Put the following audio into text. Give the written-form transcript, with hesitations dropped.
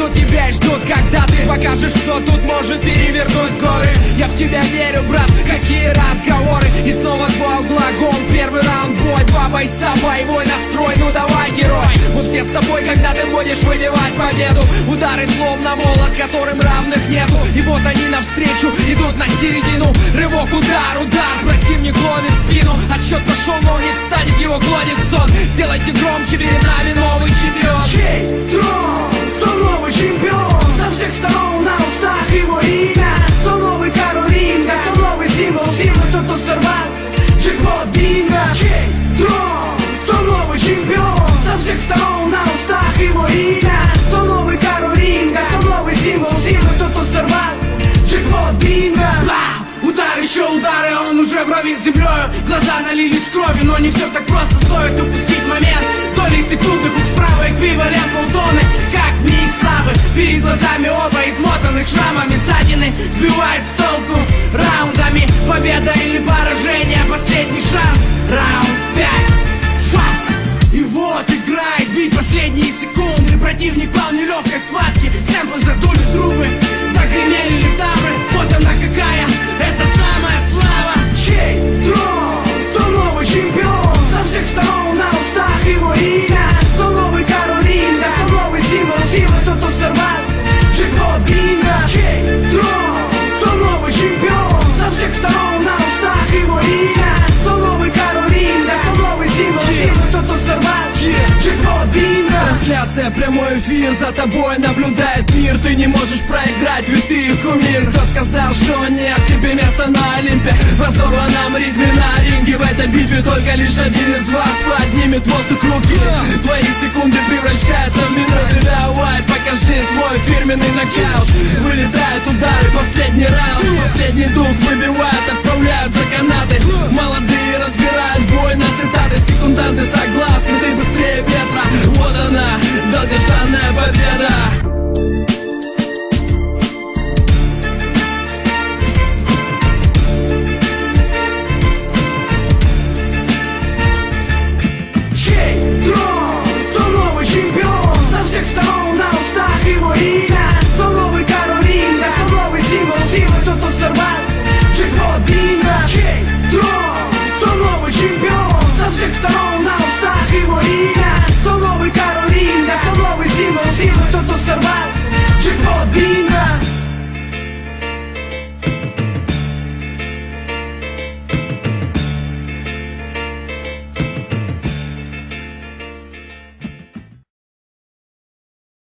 ждут тебя и ждут, когда ты покажешь, кто тут может перевернуть горы. Я в тебя верю, брат, какие разговоры. И снова два угла, гон, первый раунд, бой. Два бойца, боевой настрой, ну давай, герой. Мы все с тобой, когда ты будешь выбивать победу. Удары словно молот, которым равных нету. И вот они навстречу, идут на середину. Рывок, удар, удар, противник ловит спину. Отсчет пошел, но не встанет, его клонит в сон. Сделайте громче, перед нами новый чемпион. Чей трон? Кто новый чемпион? Со всех сторон на устах его имя. Кто новый король ринга? Кто новый символ силы? Кто тут сорвал джекпот бинго? Чей трон? Кто новый чемпион? Со всех сторон на устах его имя. Кто новый король ринга? Кто новый символ силы? Кто тут сорвал джекпот бинго? Удар, еще удары, он уже вровень с землей. Глаза налились кровью, но не все так просто. Стоит упустить момент, доли секунды. Хук справа, эквивалент полтонны, как миг славы. Перед глазами оба измотанных шрамами. Ссадины сбивает с толку раундами. Победа или поражение, последний шанс. Раунд 5, фас. И вот играет бит, последние секунды. Противник пал в нелегкой схватке. Сэмплы задули трубы, загремели литавры. Вот она какая, это самая слава. Чей трон? Кто новый чемпион? Со всех сторон на устах его имя. Кто новый король ринга? Кто новый символ силы? Кто тут сорвал джекпот бинго? Чей трон? Кто новый чемпион? Со всех сторон на устах его имя. Кто новый король ринга? Кто новый символ силы? Кто тут сорвал джекпот бинго? Трансляция, прямой эфир, за тобой наблюдает мир. Ты не можешь проиграть, ведь ты их кумир. Кто сказал, что нет тебе места на Олимпе? В разорванном ритме на ринге. В этой битве только лишь один из вас поднимет воздух руки. Твои секунды превращаются в минуты. Давай, покажи свой фирменный нокаут. Вылетают удары, последний раунд. Последний дух выбивает, отправляют за канаты. Молодые разбирают бой на цитаты. Секунданты согласны, ты быстрее ветра. Вот она, долгожданная победа. Чей трон? Кто новый чемпион? Со всех сторон на устах его имя. Кто новый король ринга? Кто новый символ силы? Кто тут сорвал джекпот бинго? Чей трон? Кто новый чемпион? Со всех сторон на устах его имя. Кто новый король ринга? Кто новый символ силы? Кто тут сорвал